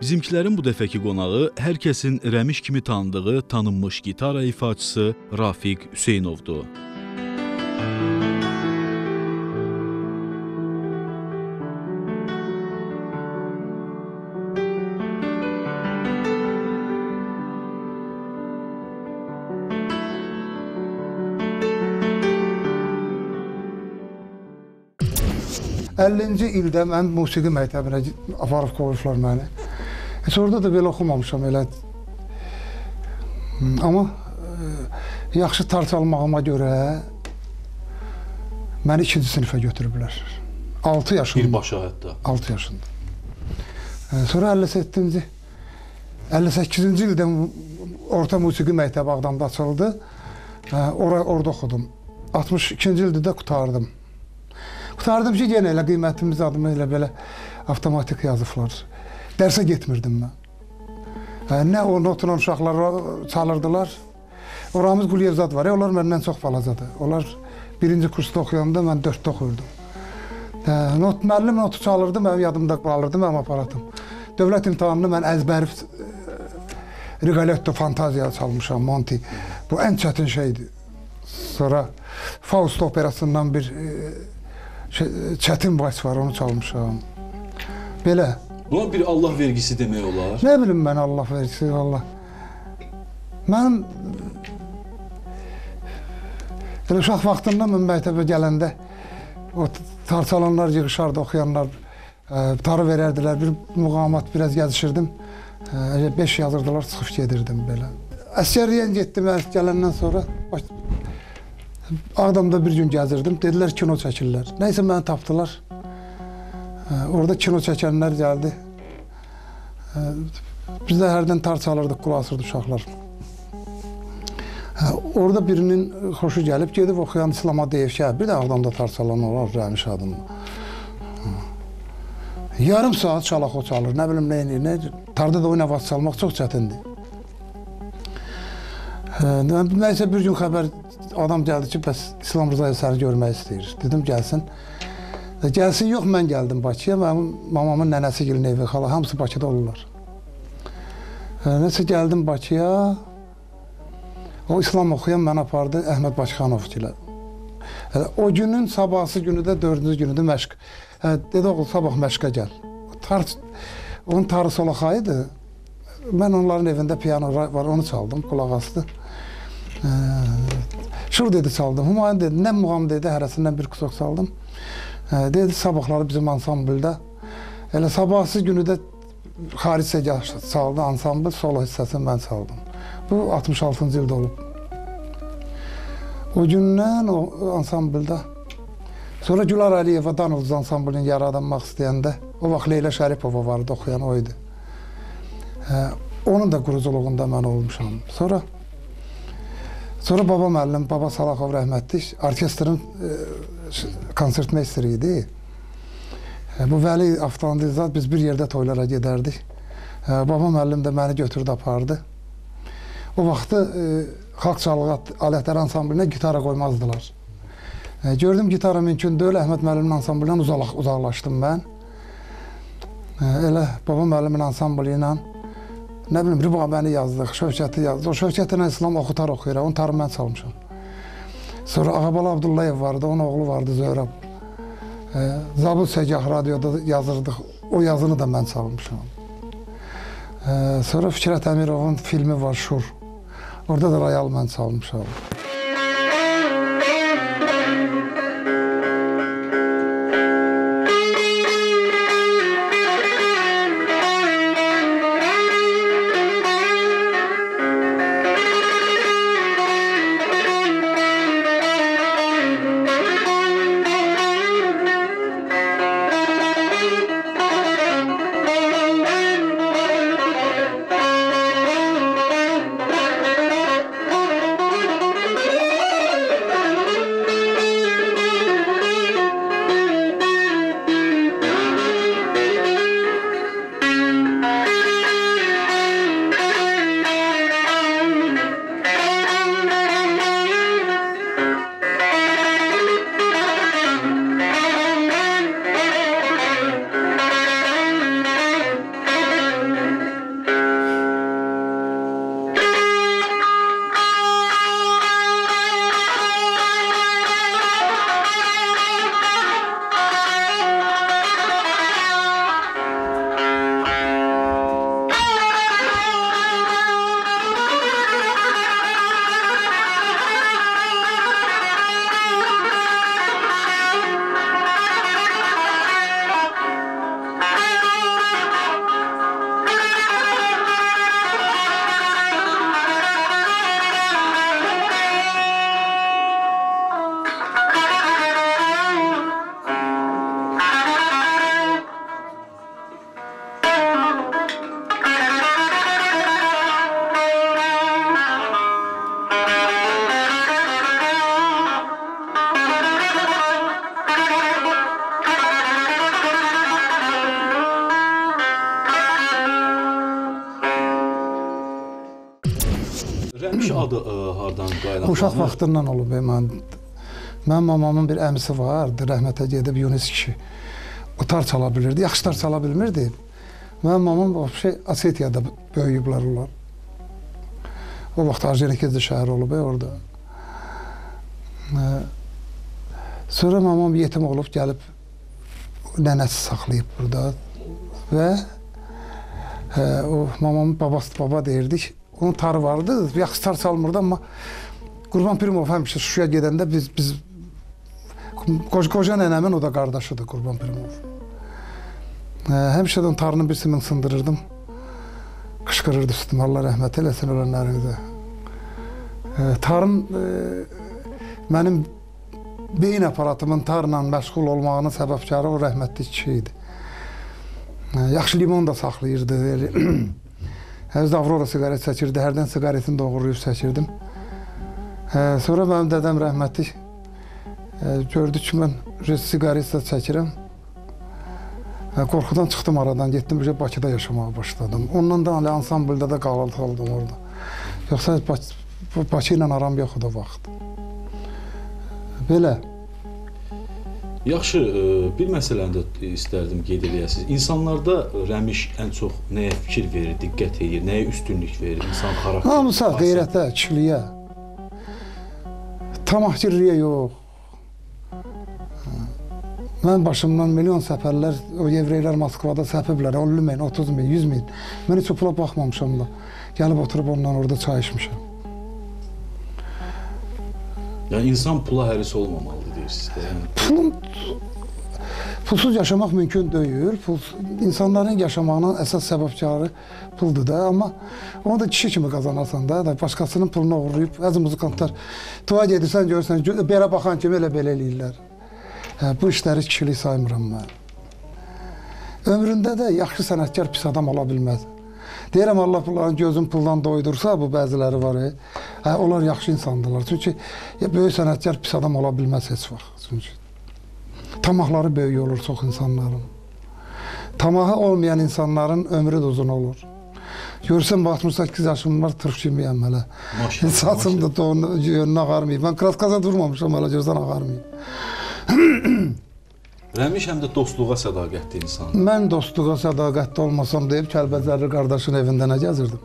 Bizimkilərin bu dəfəki qonağı hər kəsin Rəmiş kimi tanıdığı tanınmış gitara ifaçısı Rafiq Hüseynovdur. Əllinci ildə mən musiqi məktəbinə aparıb qoyuşlar məni. Heç orada da belə oxumamışam elə. Amma yaxşı tar çalmağıma görə məni 2-ci sinifə götürüblər. 6 yaşında. Birbaşa hətta. 6 yaşında. Sonra 58-ci ildə orta musiqi məktəbi Ağdamda açıldı. Orada oxudum. 62-ci ildə də qurtardım. Qurtardım ki, yenə elə qiymətimiz adımı elə belə avtomatik yazıblar. Dərsə getmirdim mən. Nə o notla uşaqlar çalırdılar. Oramız Quliyevzad var, onlar məndən çox balacadır. Onlar 1-ci kursda oxuyanda mən 4-də oxuyurdum. Müəllim notu çalırdı, mənim yadımda qalırdı, mənim aparatım. Dövlət imtahanını mən əzbəri Rigoletto Fantaziya çalmışam, Monti. Bu ən çətin şeydir. Sonra Faust operasından bir çətin vals var, onu çalmışam. Belə. Buna bir Allah vergisi demək olar. Nə bilim mən Allah vergisi, Allah. Mənim elə uşaq vaxtımda mən məktəbə gələndə o tar çalanlar yığışardı, oxuyanlar tarı verərdilər, bir muğamat biraz gəzişirdim. 5 yazırdılar, çıxıb gedirdim belə. Əsgərliyə getdim, gələndən sonra Ağdamda bir gün gəzirdim, dedilər kino çəkirlər. Nəysə məni tapdılar. Orada kino çəkənlər gəldi. Biz də hərdən tar çalırdıq, qulaq asırdı uşaqlar. Orada birinin xoşu gəlib, gedib oxuyan İslama deyib ki, bir də Ağdamda tar çalan olar, Rəmiş adımı. Yarım saat çalaq o çalır, nə bilim neyini, tarda da oynavaz çalmaq çox çətindir. Nəysə bir gün xəbər adam gəldi ki, bəs İslam Rızayev səni görmək istəyir. Dedim, gəlsin. Gəlsin, yox, mən gəldim Bakıya. Mamamın nənəsi gəlin evi, xala, hamısı Bakıda olurlar. Nəsə gəldim Bakıya. O İslam oxuyan mənə apardı Əhməd Bakıxanov ilə. O günün sabahsı günü də 4-cü günü də məşq. Dedi, oğul, sabah məşqə gəl. Onun tarı solaxayıdır. Mən onların evində piano var, onu çaldım, qulaq astı. Şur dedi çaldım, Humayun dedi, nə muğam dedi, hərəsindən bir qusaq çaldım. Dedi, sabahları bizim ansamblda. Elə sabahsız günü də xaric segah çaldı, ansambl, solo hissəsini mən çaldım. Bu 66-cı ildə olub. O gündən o ansamblda. Sonra Gülar Əliyeva Danovuz ansamblini yaradanmaq istəyəndə, o vaxt Leyla Şəripova vardı, oxuyan o idi. Onun da quruculuğunda mən olmuşam. Sonra baba müəllim, Baba Salaxov rəhmətli, orkestrin konsertmeysteri idi. Bu Vəli Avtandilzad, biz bir yerdə toylara gedərdik. Baba müəllim də məni götürdü, apardı. O vaxtı xalq çalğı alətlər ansamblinə gitara qoymazdılar. Gördüm gitara mümkün deyil, Əhməd müəllimin ansamblindən uzaqlaşdım mən. Elə baba müəllimin ansambli ilə nə bilim, Ribabəni yazdıq, Şövkəti yazdıq. O Şövkəti ilə İslam oxutar oxuyur, onun tarı mən çalmışam. Sonra Ağabala Abdullayev vardı, onun oğlu vardı Zöhrəb. Zabul Segah radioda yazırdıq, o yazını da mən çalmışam. Sonra Fikrət Əmirovun filmi var, Şur. Orada da royal mən çalmışam. Rəmiş adı hardan qaynaqlanır? Uşaq vaxtından olub. Mənim mamamın bir əmisi vardı, rəhmətə gedib Yunus kişi. O tar çala bilirdi, yaxşı tar çala bilmirdi. Mənim mamam Asetiyada böyüyüblər onlar. O vaxt Arjenikizli şəhər olub orada. Sonra mamam yetim olub gəlib nənəsi saxlayıb burada və o mamamın babası baba deyirdik. Onun tarı vardı, yaxşı tar çalmırdı amma Qurban Pirimov həmişə Şuşaya gedəndə biz qoca nənəmin o da qardaşıdır Qurban Pirimov. Həmişədən tarının bir simini sındırırdım. Qışqırırdı üstüme, Allah rəhmət eləsin ölənlərinizə. Tarım mənim beyin aparatımın tarla məşğul olmağının səbəbkarı o rəhmətli kişi idi. Yaxşı limon da saxlayırdı. Həvzdə Avrora sigaret çəkirdi, hərdən sigaretini doğrayıb çəkirdim. Sonra mənim dədəm rəhmətli gördü ki, mən sigaret də çəkirəm. Qorxudan çıxdım aradan, getdim Bakıda yaşamağa başladım. Ondan da ansambılda da qaldım orada. Yoxsa Bakı ilə aram yox o vaxt. Belə. Yaxşı, bir məsələni də istərdim qeyd eləyəsiniz. İnsanlarda Rəmiş ən çox nəyə fikir verir, diqqət edir, nəyə üstünlük verir, insan xarakteri? Namusa, qeyrətə, kişiliyə. Tamahkirliyə yox. Mən başımdan milyon səfərlər, o yevreylər Moskvada səpiblər, 50 min, 30 min, 100 min. Mən heç o pula baxmamışam da. Gəlib oturub ondan orada çay içmişəm. Yəni, insan pula həris olmamalıdır, deyirsiniz. Pulsuz yaşamaq mümkün deyil. İnsanların yaşamağının əsas səbəbkarı puldur da. Amma onu da kişi kimi qazanarsan da. Başqasının pulunu uğurlayıb, əzi muzikantlar dua edirsən, görürsən, belə baxan kimi elə-belə eləyirlər. Bu işləri kişilik saymıram mən. Ömründə də yaxşı sənətkar pis adam ola bilməz. Deyirəm, Allah bunların gözün puldan doydursa, bu bəziləri var, onlar yaxşı insandırlar. Çünki böyük sənətkar pis adam ola bilməz heç vaxt. Çünki tamahları böyük olur çox insanların. Tamahı olmayan insanların ömrü də uzun olur. Görürsən, 68 yaşım var, Türk kimiyəm hələ. Saçım da yönünü ağarmayıb. Mən kraskaza durmamışam, hələ gözdən ağarmayıb. Rəmiş həm də dostluğa sədaqətli insandır. Mən dostluğa sədaqətli olmasam deyib Kəlbəcərli qardaşın evində nə gəzirdim.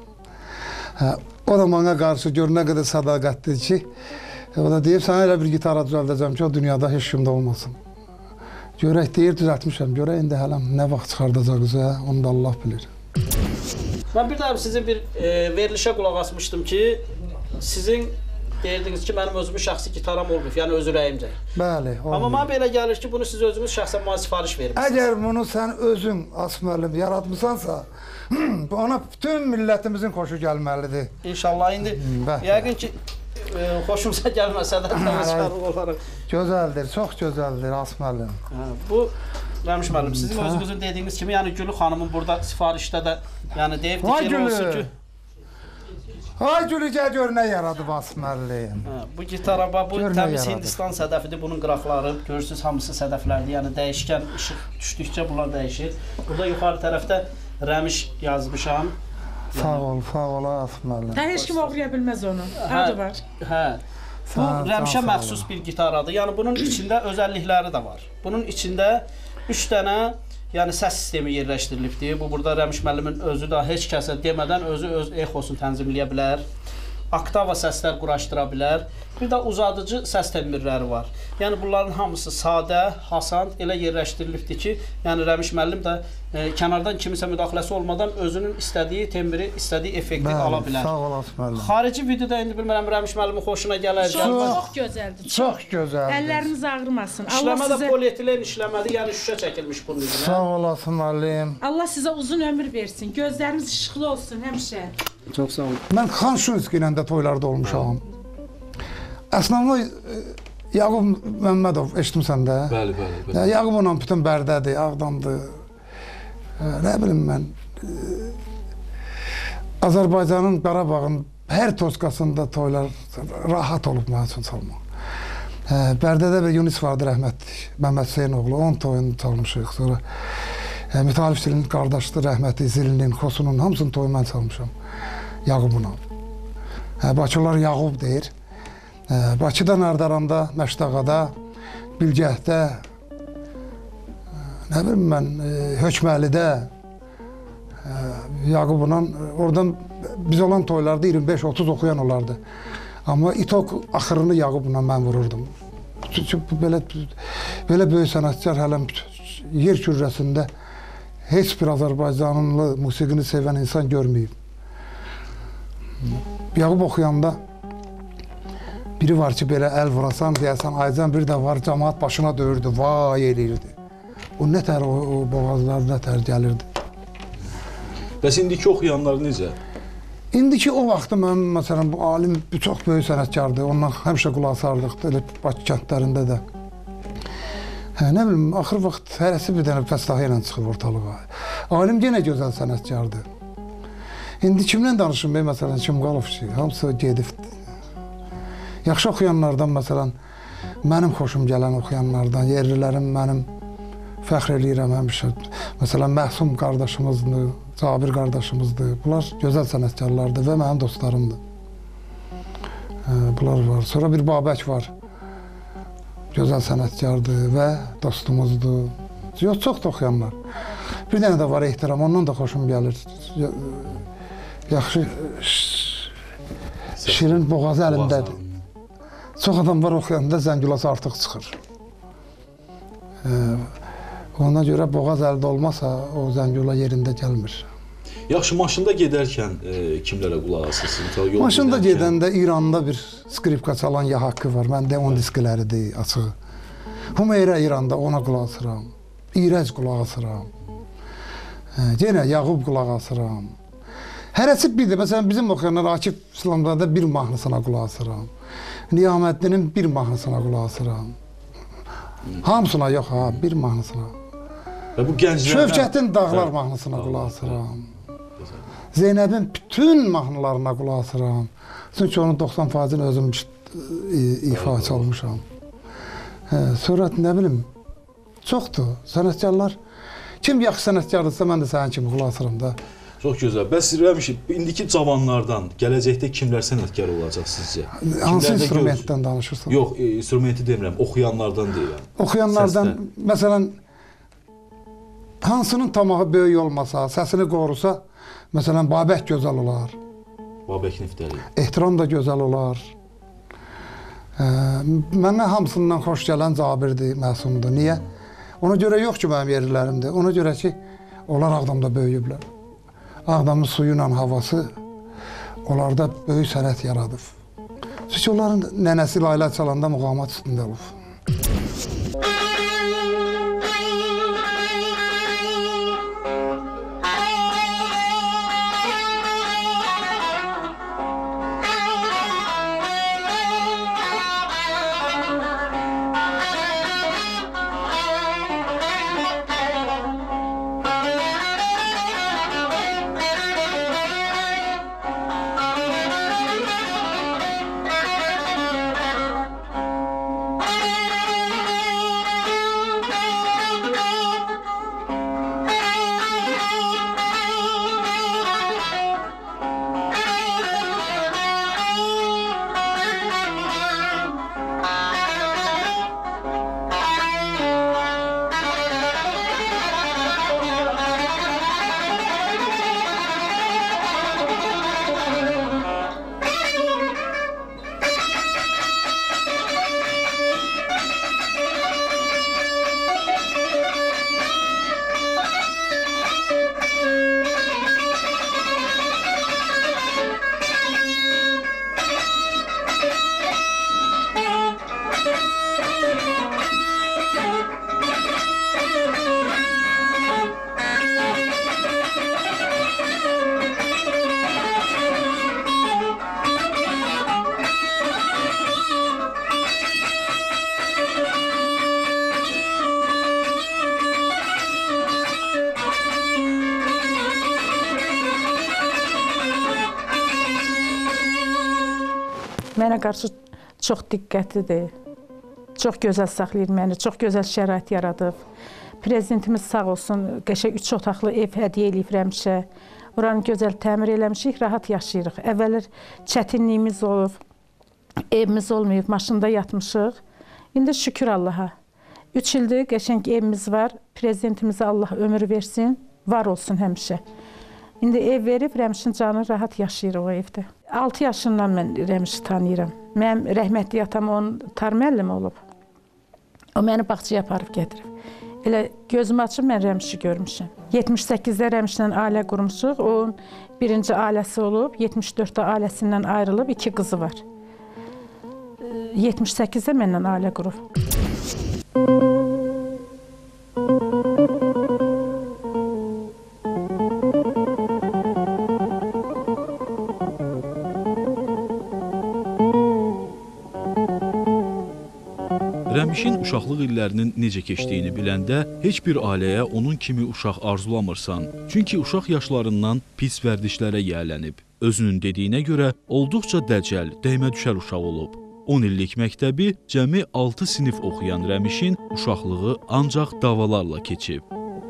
O da bana qarşı gör nə qədər sədaqətlidir ki, o da deyib, sənə elə bir gitara düzəldəcəm ki, o dünyada heç kimdə olmasın. Görək deyir, düzəltmişəm. Görək indi hələm nə vaxt çıxardacaq, onu da Allah bilir. Mən bir daha sizin bir verilişə qulaq asmışdım ki, sizin deyirdiniz ki, mənim özümün şəxsi gitaram olmayıb, yəni öz ürəyimcə. Bəli, olmayıb. Amma mənə belə gəlir ki, bunu siz özünüz şəxsən mənə sifariş vermişsiniz. Əgər bunu sən özün Asməlim yaratmışsansa, ona bütün millətimizin xoşu gəlməlidir. İnşallah, indi yəqin ki, xoşumuza gəlməsə də təvəkkülü olaraq. Gözəldir, çox gözəldir Asməlim. Bu, Rəmiş müəllim, sizin özünüzün dediyiniz kimi, yəni Gülü xanımın burada sifarişdə də, yəni deyibdir ki, elə olsun ki... Ay Gülücə gör nə yaradıb Asməlim. Bu gitara, bu təmiz Hindistan sədəfidir, bunun qıraqları, görürsünüz, hamısı sədəflərdir, yəni dəyişkən, işıq düşdükcə bunlar dəyişir. Burada yuxarı tərəfdə Rəmiş yazmışam. Sağ ol Asməlim. Heç kim oxuya bilməz onu, adı var. Bu Rəmişə məxsus bir gitaradır, yəni bunun içində özəllikləri də var. Bunun içində 3 dənə yəni səs sistemi yerləşdirilibdir. Bu burada Rəmiş müəllimin özü də heç kəsə demədən özü öz exosunu tənzimləyə bilər. Oktava səslər quraşdıra bilər. Bir də uzadıcı səs təmirləri var. Yəni bunların hamısı sadə, hasand elə yerləşdirilibdir ki, yəni Rəmiş müəllim də kənardan kimisə müdaxiləsi olmadan özünün istədiyi tembri, istədiyi effekti ala bilər. Sağ ol Asməlim. Xarici videoda indi bilmirəm Rəmiş müəllimin xoşuna gələr. Çox gözəldir. Çox gözəldir. Əlləriniz ağrımasın. İşləmə də polietilen işləmədir, yəni şüşə çəkilmiş bunun üzerinə. Sağ ol Asməlim. Allah sizə uzun ömür versin. Gözləriniz işıqlı olsun həmişə. Çox sağ olun. Mən Xan Şunski ilə də toylarda olmuşam. Əslində Yaqub Məmmədov eşitmisən də? Bəli. Yaqub onunla bütün Bərdədir, Ağdamdır. Nə bilim mən, Azərbaycanın, Qarabağın hər toskasında toylar rahat olub mən üçün çalmaq. Bərdədə bir Yunus vardı rəhmətli, Məmməd Hüseynoğlu, onun toyunu çalmışıq. Sonra Mütalif Zilinin qardaşdır rəhmətli, Zilinin, Xosunun, hamısının toyu mən çalmışam. Yaqubuna. Bakılar Yağub deyir. Bakıda, Nardaranda, Məşdağada, Bilgəhdə, nə bilim mən, Hökməlidə, Yağubla, oradan biz olan toylarda 25-30 oxuyan olardı. Amma İtok axırını Yağubla mən vururdum. Belə böyük sənətçilər hələ yer kürrəsində heç bir Azərbaycanlı musiqini sevən insan görməyib. Yağub oxuyanda biri var ki, belə əl vurasan, deyəsən, Aycan bir də var, cəmaat başına döyürdü, vay eləyirdi. O nətər o boğazlar nətər gəlirdi. Bəs indiki oxuyanlar necə? İndiki o vaxtı mən, məsələn, bu alim çox böyük sənətkardır, ondan həmişə qulaq asardıq, elə Bakı kəndlərində də. Nə bilim, axır vaxt hərəsi bir dənə fəstahı ilə çıxır ortalığa. Alim yenə gözəl sənətkardır. İndi kimlə danışım, məsələn, Çimqalov ki, hamısı gedib. Yaxşı oxuyanlardan, məsələn, mənim xoşum gələn oxuyanlardan, yerlilərim mənim fəxr eləyirəm həmişə. Məsələn, Məhsum qardaşımızdır, Cabir qardaşımızdır. Bunlar gözəl sənətkarlardır və mənim dostlarımdır. Bunlar var. Sonra bir Babək var. Gözəl sənətkardır və dostumuzdur. Yox, çox da oxuyanlar. Bir dənə də var ehtiram, ondan da xoşum gəlir. Yaxşı, şirin boğazı əlindədir. Çox adam var oxuyanda zəngülası artıq çıxır. Ona görə boğaz əldə olmasa, o zəngüla yerində gəlmir. Yaxşı, maşında gedərkən kimlərə qulaq asırsınız? Maşında gedəndə İranda bir skripka çalan Yahakı var. Məndə 10 diskləridir, açığı. Hümeyrə İranda, ona qulaq asıram. İrəc qulaq asıram. Yenə Yağub qulaq asıram. Hərəsi birdir. Məsələn, bizim oxuyanlar Akif İslamzadə bir mahnısına qulaq asıram. Niyaməddinin bir mahnısına qulaq asıram. Hamısına yox, bir mahnısına. Şövkətin Dağlar mahnısına qulaq asıram. Zeynəbin bütün mahnılarına qulaq asıram. Çünki onun 90%-ni özüm ifaçı olmuşam. Sonra nə bilim, çoxdur sənətkarlar. Kim yaxşı sənətkardırsa, mən də sənin kimi qulaq asıram da. Çox gözəl. Bəs Rəmiş, indiki cavanlardan gələcəkdə kimlər sənətkar olacaq sizcə? Hansı instrumentdən danışırsan? Yox, instrumenti demirəm, oxuyanlardan deyirəm. Oxuyanlardan, məsələn, hansının tamağı böyük olmasa, səsini qorusa, məsələn, Babək gözəl olar. Babək Niftəli. Ehtiram da gözəl olar. Mənə hamısından xoş gələn Cabirdir, Məsumdur. Niyə? Ona görə yox ki, mənim yerlilərimdir. Ona görə ki, onlar Ağdamda böyüyüblər. Ağdamın suyu ilə havası onlarda böyük sənət yaradıb. Çünki onların nənəsi Layla çalanda muğamat üstündə olub. Mənə qarşı çox diqqətlidir, çox gözəl saxlayır məni, çox gözəl şərait yaradıb. Prezidentimiz sağ olsun, qəşəng 3 otaqlı ev hədiyyə eləyib həmişə. Buranı gözəl təmir eləmişik, rahat yaşayırıq. Əvvəllər çətinliyimiz olub, evimiz olmayıb, maşında yatmışıq. İndi şükür Allaha. 3 ildir qəşəng evimiz var. Prezidentimizə Allah ömür versin, var olsun həmişə. İndi ev verib, Rəmişin canı rahat yaşayır o evdə. 6 yaşından mən Rəmişi tanıyıram. Mənim rəhmətli atam onun tar müəllimi olub. O məni bağçaya aparıb gətirib. Elə gözümü açıb mən Rəmişi görmüşəm. 78-də Rəmişlə ailə qurmuşuq. Onun birinci ailəsi olub, 74-də ailəsindən ayrılıb, 2 qızı var. 78-də mənlə ailə qurub. Rəmişin uşaqlıq illərinin necə keçdiyini biləndə heç bir ailəyə onun kimi uşaq arzulamırsan. Çünki uşaq yaşlarından pis vərdişlərə yiyələnib. Özünün dediyinə görə olduqca dəcəl, dəymə düşər uşaq olub. 10 illik məktəbi cəmi 6 sinif oxuyan Rəmişin uşaqlığı ancaq davalarla keçib.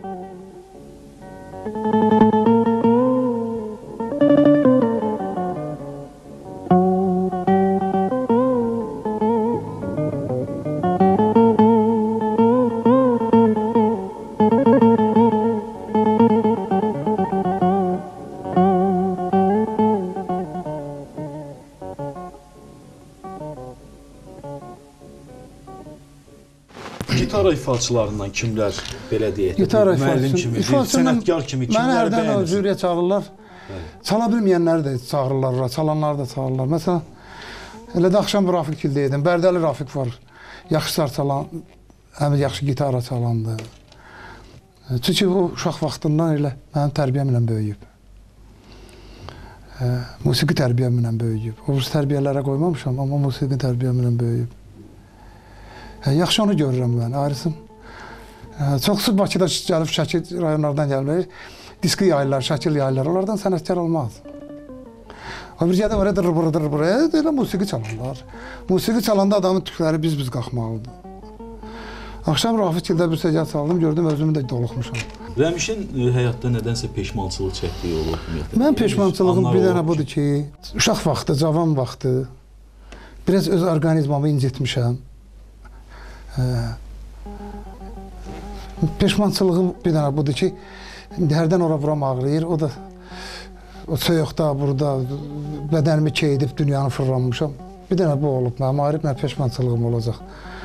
Gitara ifaçılarından kimlər belə deyək, müəllim kimi, sənətkar kimi kimləri bəyənirsən? Mənə jüriyə çağırırlar. Çala bilməyənləri də çağırırlar, çalanları da çağırırlar. Məsələn, elə də axşam Rafiq Kildəydim. Bərdəli Rafiq var. Yaxşı sar çalan, həm yaxşı gitara çalandı. Çünki o uşaq vaxtından elə mənim tərbiyəmlə böyüyüb. Musiqi tərbiyəmlə böyüyüb. Oğuz tərbiyələrə qoymamışam, amma musiqi tərbiyəmlə böyüyüb. Yaxşı onu görürəm mən, ayrısın. Çox sıx Bakıda gəlib Şəkil rayonlardan gəlmək, diski yayırlar, Şəkil yayırlar, onlardan sənətkar olmaz. O bir gədə oraya dırır, elə musiqi çalarlar. Musiqi çalanda adamın tükləri biz qalxmalıdır. Axşam Rafiq Kildə bir səcət çaldım, gördüm özümü də doluxmuşam. Rəmişin həyatda nədənsə peşmançılıq çəkdiyi olub ümumiyyətlə? Mən peşmançılığım bir dənə budur ki, uşaq vaxtı, cavan vaxtı, biraz öz orqanizmamı incitmişəm. Peşmançılığım bir dənə budur ki, hərdən ora buram ağrıyır, o da o soyuqda, burada bədənimi keyidib dünyanı fırlanmışam. Bir dənə bu olub, mənim ayrı bir peşmançılığım olacaq.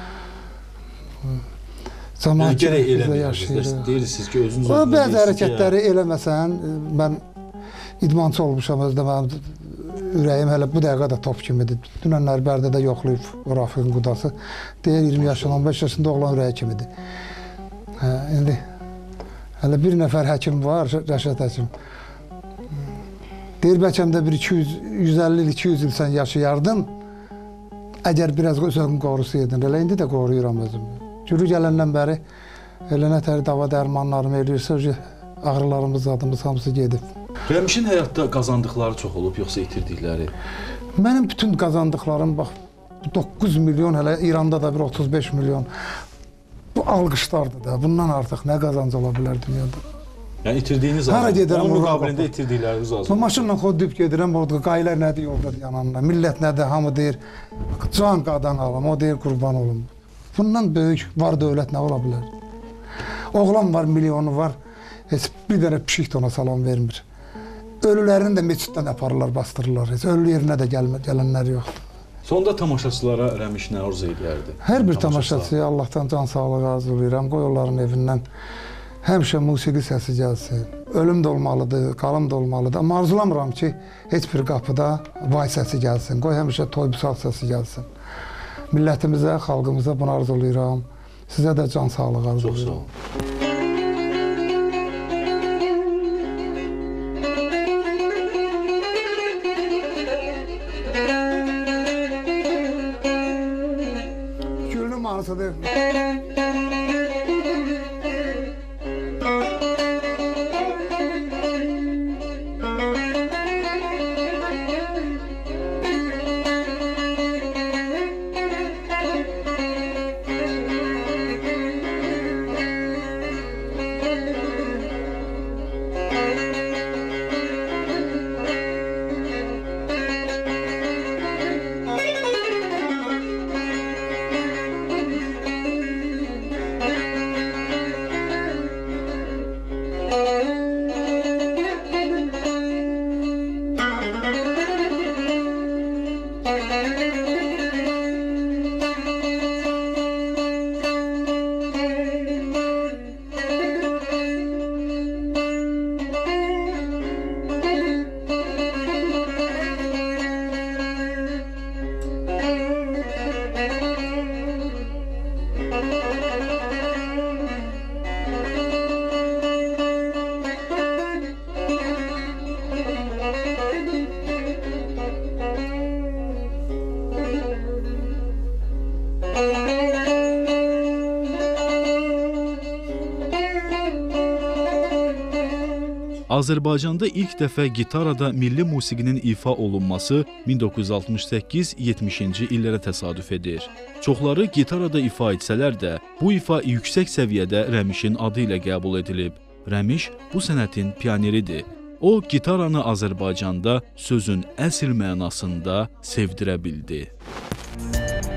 Yəni gərək eləməyiniz, deyirsiniz ki, özünüz o bəzi hərəkətləri eləməsən, mən idmançı olmuşam, özdə mənim ürəyim hələ bu dəqiqə də top kimidir. Dünənlər Bərdədə yoxlayıb o Rafiqin qudası. Deyir 20 yaşında, 15 yaşında oğlan ürəyi kimidir. İndi hələ bir nəfər həkim var, Rəşad həkim. Deyir bəlkə də bir 150 il, 200 il sən yaşayardın, əgər biraz özünü qorusaydın. Elə indi də qoruyuram özümü. Gürü gələndən bəri elə nətər dava dərmanlarımı eləyirsə, ağrılarımız, zadımız hamısı gedib. Rəmişin həyatda qazandıqları çox olub, yoxsa itirdikləri? Mənim bütün qazandıqlarım, bax, 9 milyon, hələ İranda da bir 35 milyon. Bu alqışlardır da, bundan artıq nə qazancı ola bilər dünyada? Yəni itirdiyiniz az, onun müqabilində itirdikləriniz az. Maşınla xodlayıb gedirəm, orada qayılar nədir yolda yanında, millət nədir, hamı deyir, can qadan alım, o deyir qurban olum. Bundan böyük var dövlət nə ola bilər? Oğlan var, milyonu var, heç bir dənə pişik də ona salam vermir. Ölülərini də meçiddən aparırlar, bastırırlar, heç ölü yerinə də gələnlər yoxdur. Sonda tamaşaçılara Rəmiş nə arzu edərdi? Hər bir tamaşaçıya Allahdan can sağlığı arzulayıram, qoy onların evindən həmişə musiqi səsi gəlsin. Ölüm də olmalıdır, qalım da olmalıdır, amma arzulamıram ki, heç bir qapıda vay səsi gəlsin, qoy həmişə toy-busal səsi gəlsin. Millətimizə, xalqımıza bunu arzulayıram. Sizə də can sağlığı arzulayıram. Çox sağ olun. Gülünün manısıdır. Azərbaycanda ilk dəfə gitarada milli musiqinin ifa olunması 1968-70-ci illərə təsadüf edir. Çoxları gitarada ifa etsələr də, bu ifa yüksək səviyyədə Rəmişin adı ilə qəbul edilib. Rəmiş bu sənətin pioneridir. O, gitaranı Azərbaycanda sözün əsl mənasında sevdirə bildi.